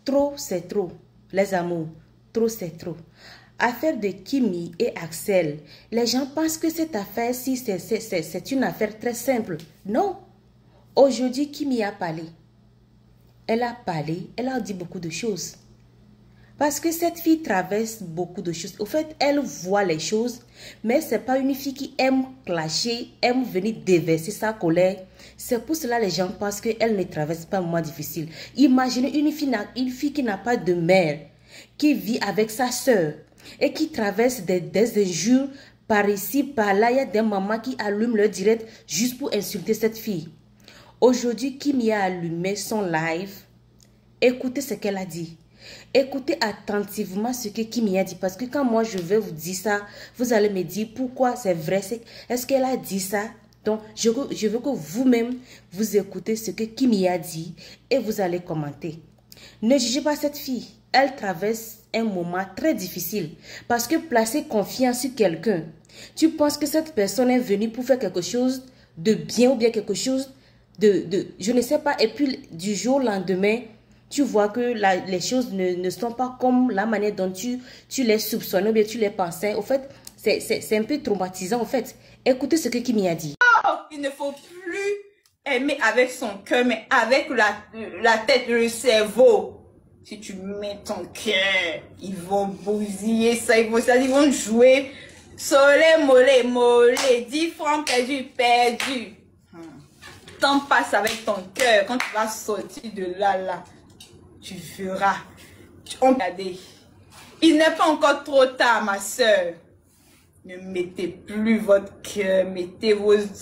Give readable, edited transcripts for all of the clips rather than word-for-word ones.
Trop, c'est trop. Les amours, trop, c'est trop. Affaire de Kimi et Axel. Les gens pensent que cette affaire-ci, c'est une affaire très simple. Non. Aujourd'hui, Kimi a parlé. Elle a parlé, elle a dit beaucoup de choses. Parce que cette fille traverse beaucoup de choses. Au fait, elle voit les choses, mais ce n'est pas une fille qui aime clasher, aime venir déverser sa colère. C'est pour cela que les gens pensent qu'elle ne traverse pas un moment difficile. Imaginez une fille qui n'a pas de mère, qui vit avec sa soeur et qui traverse des injures par ici, par là. Il y a des mamans qui allument leur direct juste pour insulter cette fille. Aujourd'hui, Kimi a allumé son live. Écoutez ce qu'elle a dit. Écoutez attentivement ce que Kimi a dit. Parce que quand moi je vais vous dire ça, vous allez me dire pourquoi c'est vrai. Est-ce qu'elle a dit ça? Donc, je veux que vous-même, vous écoutez ce que Kimi a dit et vous allez commenter. Ne jugez pas cette fille. Elle traverse un moment très difficile. Parce que placer confiance sur quelqu'un, tu penses que cette personne est venue pour faire quelque chose de bien ou bien quelque chose je ne sais pas. Et puis, du jour au lendemain, tu vois que les choses ne sont pas comme la manière dont tu les soupçonnais ou bien tu les pensais. Au fait, c'est un peu traumatisant, en fait. Écoutez ce que Kimi a dit. Oh, il ne faut plus aimer avec son cœur, mais avec la tête, le cerveau. Si tu mets ton cœur, ils vont bousiller ça, ils vont jouer. Soleil, mollet, mollet, 10 francs perdus. Temps passe avec ton cœur. Quand tu vas sortir de là, tu verras. Regardez. Il n'est pas encore trop tard, ma soeur. Ne mettez plus votre cœur, mettez votre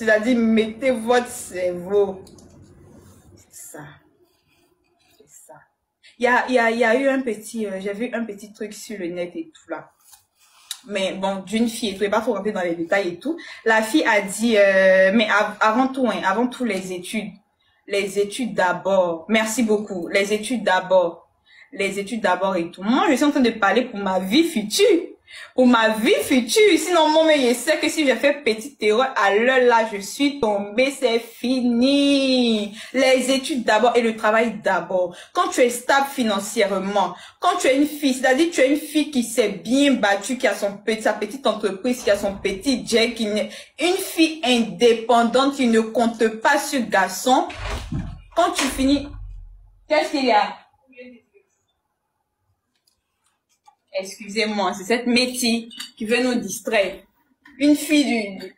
cerveau. C'est ça. C'est ça. Il y a eu un petit, j'ai vu un petit truc sur le net et tout là. Mais bon, d'une fille et tout, et pas trop rentrer dans les détails et tout. La fille a dit, mais avant tout, hein, avant tout les études d'abord. Merci beaucoup. Les études d'abord et tout. Moi, je suis en train de parler pour ma vie future. Pour ma vie future. Sinon, mon meilleur sait que si j'ai fait petite erreur, à l'heure là, je suis tombée, c'est fini. Les études d'abord et le travail d'abord. Quand tu es stable financièrement, quand tu es une fille, c'est-à-dire tu es une fille qui s'est bien battue, qui a sa petite entreprise, qui a son petit jet, une fille indépendante qui ne compte pas sur garçon. Quand tu finis, qu'est-ce qu'il y a? Excusez-moi, c'est cette métier qui veut nous distraire. Une fille